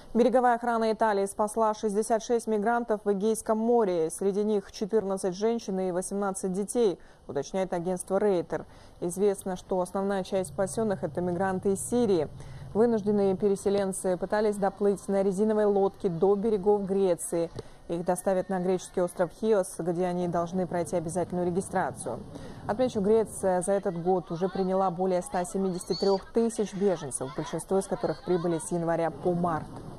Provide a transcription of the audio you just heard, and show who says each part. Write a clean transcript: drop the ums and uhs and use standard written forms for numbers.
Speaker 1: Береговая охрана Италии спасла 66 мигрантов в Эгейском море. Среди них 14 женщин и 18 детей, уточняет агентство Рейтер. Известно, что основная часть спасенных – это мигранты из Сирии. Вынужденные переселенцы пытались доплыть на резиновой лодке до берегов Греции. Их доставят на греческий остров Хиос, где они должны пройти обязательную регистрацию. Отмечу, Греция за этот год уже приняла более 173 тысяч беженцев, большинство из которых прибыли с января по март.